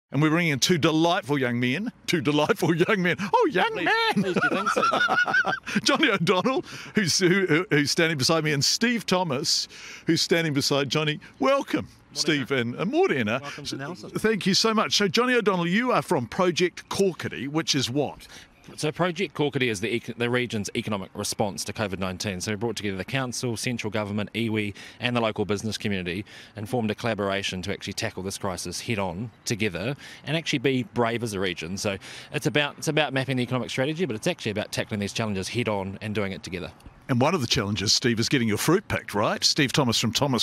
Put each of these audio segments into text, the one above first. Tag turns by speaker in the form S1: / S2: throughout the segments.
S1: And we're bringing in two delightful young men. Oh, young man!
S2: Please do think so, John.
S1: Johnny O'Donnell, who's standing beside me, and Steve Thomas, who's standing beside Johnny. Welcome, Steve and Morena.
S2: Welcome to Nelson.
S1: Thank you so much. So, Johnny O'Donnell, you are from Project Corkity, which is what?
S2: So Project Corkity is the region's economic response to COVID-19. So we brought together the council, central government, iwi and the local business community and formed a collaboration to actually tackle this crisis head on together and actually be brave as a region. So it's about mapping the economic strategy, but it's actually about tackling these challenges head on and doing it together.
S1: And one of the challenges, Steve, is getting your fruit picked, right? Steve Thomas from Thomas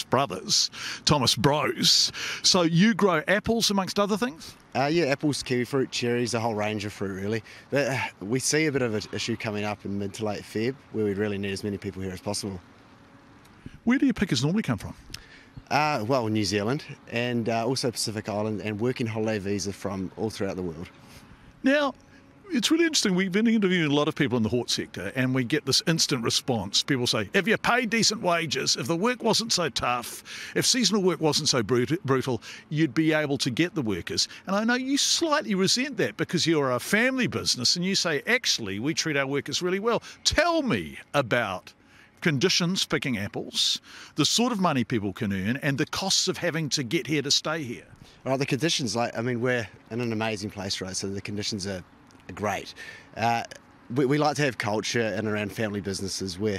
S1: Bros. So you grow apples amongst other things?
S3: Yeah, apples, kiwi fruit, cherries, a whole range of fruit really. But we see a bit of an issue coming up in mid to late Feb where we'd really need as many people here as possible.
S1: Where do your pickers normally come from?
S3: Well, New Zealand and also Pacific Island and working holiday visa from all throughout the world.
S1: Now, it's really interesting. We've been interviewing a lot of people in the hort sector and we get this instant response. People say, have you paid decent wages? If the work wasn't so tough, if seasonal work wasn't so brutal, you'd be able to get the workers. And I know you slightly resent that because you're a family business and you say, actually, we treat our workers really well. Tell me about conditions picking apples, the sort of money people can earn and the costs of having to get here to stay here.
S3: Well, the conditions, we're in an amazing place, right? So the conditions are great. We like to have culture in and around family businesses where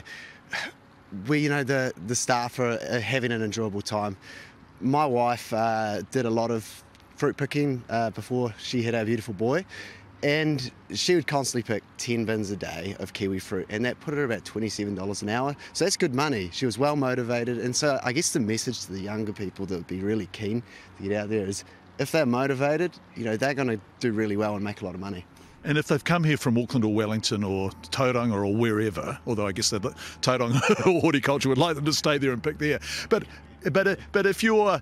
S3: the staff are having an enjoyable time. My wife did a lot of fruit picking before she had our beautiful boy, and she would constantly pick 10 bins a day of kiwi fruit, and that put her about $27 an hour. So that's good money. She was well motivated, and so I guess the message to the younger people that would be really keen to get out there is if they're motivated, they're going to do really well and make a lot of money.
S1: And if they've come here from Auckland or Wellington or Tauranga or wherever, although I guess that Tauranga or horticulture would like them to stay there and pick there. But if you're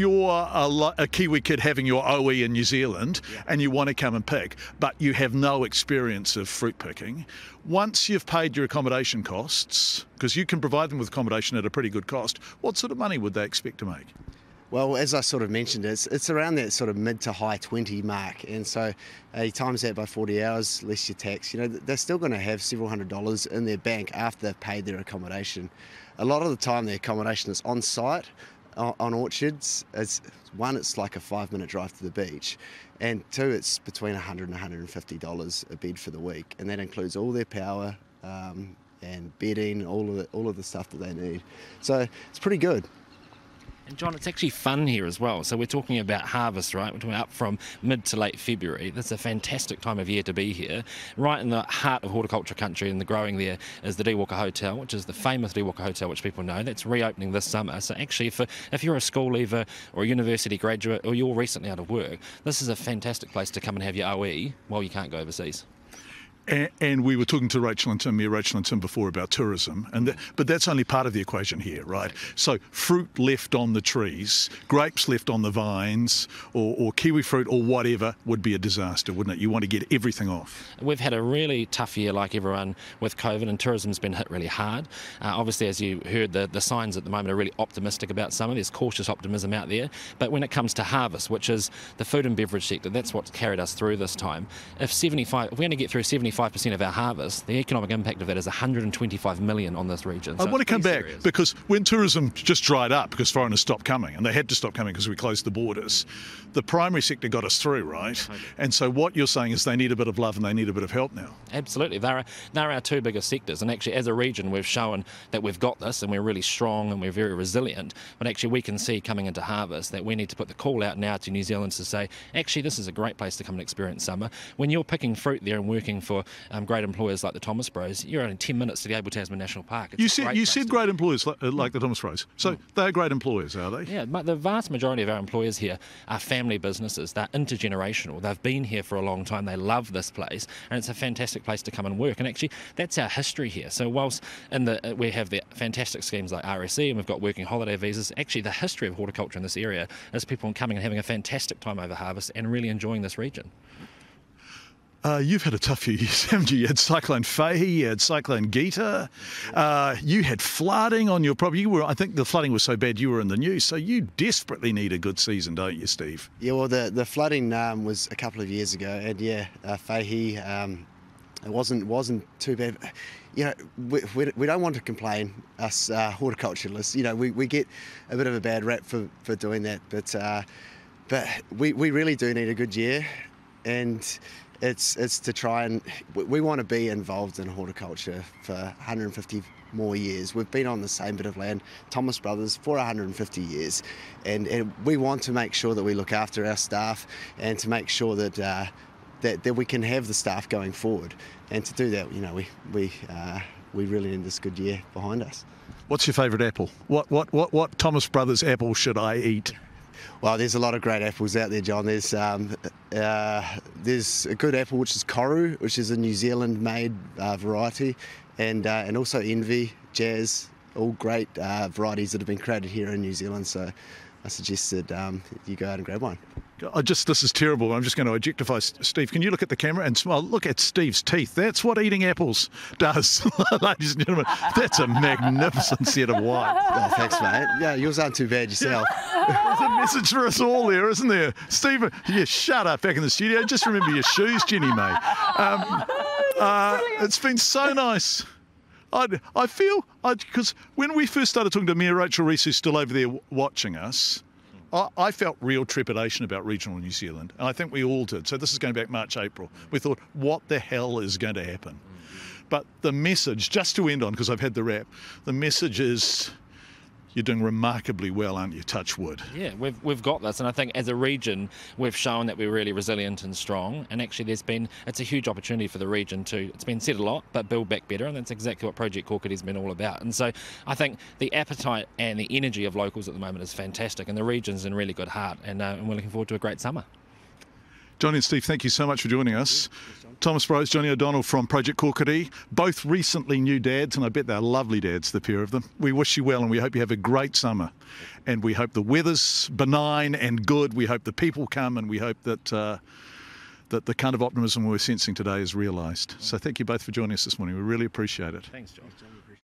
S1: a Kiwi kid having your OE in New Zealand and you want to come and pick, but you have no experience of fruit picking, once you've paid your accommodation costs, because you can provide them with accommodation at a pretty good cost, what sort of money would they expect to make?
S3: Well, as I sort of mentioned, it's around that sort of mid to high 20 mark, and so you times that by 40 hours, less your tax. They're still going to have several $100s in their bank after they've paid their accommodation. A lot of the time, the accommodation is on site on orchards. It's like a 5-minute drive to the beach, and two, it's between $100 and $150 a bed for the week, and that includes all their power and bedding, all of the stuff that they need. So it's pretty good.
S2: And John, it's actually fun here as well. So we're talking about harvest, right? We're talking up from mid to late February. That's a fantastic time of year to be here. Right in the heart of horticulture country, and the growing there is the Walker Hotel, which is the famous Walker Hotel, which people know. That's reopening this summer. So actually, if you're a school leaver or a university graduate or you're recently out of work, this is a fantastic place to come and have your OE while you can't go overseas.
S1: And we were talking to Rachel and Tim before about tourism, but that's only part of the equation here, right? So fruit left on the trees, grapes left on the vines, or kiwi fruit or whatever would be a disaster, wouldn't it? You want to get everything off.
S2: We've had a really tough year like everyone with COVID, and tourism's been hit really hard. Obviously, as you heard, the signs at the moment are really optimistic about summer. There's cautious optimism out there. But when it comes to harvest, which is the food and beverage sector, that's what's carried us through this time. If we're going to get through 75% of our harvest, the economic impact of that is $125 million on this region. So
S1: I want to come back
S2: serious.
S1: because when tourism just dried up because foreigners stopped coming, and they had to stop coming because we closed the borders, the primary sector got us through, right? Okay. And so what you're saying is they need a bit of love and they need a bit of help now.
S2: Absolutely. They're our two biggest sectors, and actually as a region we've shown that we've got this and we're really strong and we're very resilient, but actually we can see coming into harvest that we need to put the call out now to New Zealanders to say, actually this is a great place to come and experience summer. When you're picking fruit there and working for great employers like the Thomas Bros, you're only 10 minutes to the Tasman National Park.
S1: You said great employers like the Thomas Bros. So they're great employers, are they?
S2: Yeah, the vast majority of our employers here are family businesses. They're intergenerational. They've been here for a long time. They love this place, and it's a fantastic place to come and work. And actually, that's our history here. So whilst we have the fantastic schemes like RSE and we've got working holiday visas, actually the history of horticulture in this area is people coming and having a fantastic time over harvest and really enjoying this region.
S1: You've had a tough few years, haven't you? You had Cyclone Fahey, you had Cyclone Gita, you had flooding on your property. I think the flooding was so bad you were in the news, so you desperately need a good season, don't you, Steve?
S3: Yeah, well, the flooding was a couple of years ago, and Fahey, it wasn't too bad. You know, we don't want to complain, us horticulturalists. You know, we get a bit of a bad rap for doing that, but we really do need a good year, and it's to try and we want to be involved in horticulture for 150 more years. We've been on the same bit of land, Thomas Brothers, for 150 years, and we want to make sure that we look after our staff and to make sure that that we can have the staff going forward. And to do that, you know, we really need this good year behind us.
S1: What's your favourite apple? What Thomas Brothers apple should I eat?
S3: Well, there's a lot of great apples out there, John. There's a good apple which is Koru, which is a New Zealand-made variety, and also Envy, Jazz, all great varieties that have been created here in New Zealand. So I suggest that you go out and grab one.
S1: This is terrible. I'm just going to objectify Steve. Can you look at the camera and smile? Look at Steve's teeth. That's what eating apples does, ladies and gentlemen. That's a magnificent set of white.
S3: Oh, thanks, mate. Yeah, yours aren't too bad yourself.
S1: There's a message for us all there, isn't there? Steve, yeah, shut up back in the studio. Just remember your shoes, Jenny, mate. It's been so nice. I feel, because when we first started talking to Mayor Rachel Reese, who's still over there watching us, I felt real trepidation about regional New Zealand, and I think we all did. So this is going back March, April. We thought, what the hell is going to happen? But the message, just to end on, because I've had the rap, the message is you're doing remarkably well, aren't you? Touch wood.
S2: Yeah, we've got this, and I think as a region we've shown that we're really resilient and strong, and actually it's a huge opportunity for the region to, it's been said a lot, but build back better, and that's exactly what Project Kokiri's been all about. And so I think the appetite and the energy of locals at the moment is fantastic, and the region's in really good heart, and we're looking forward to a great summer.
S1: Johnny and Steve, thank you so much for joining us. Thomas Bros, Johnny O'Donnell from Project Kokiri, both recently new dads, and I bet they're lovely dads, the pair of them. We wish you well, and we hope you have a great summer. And we hope the weather's benign and good. We hope the people come, and we hope that that the kind of optimism we're sensing today is realised. So thank you both for joining us this morning. We really appreciate it.
S2: Thanks, John.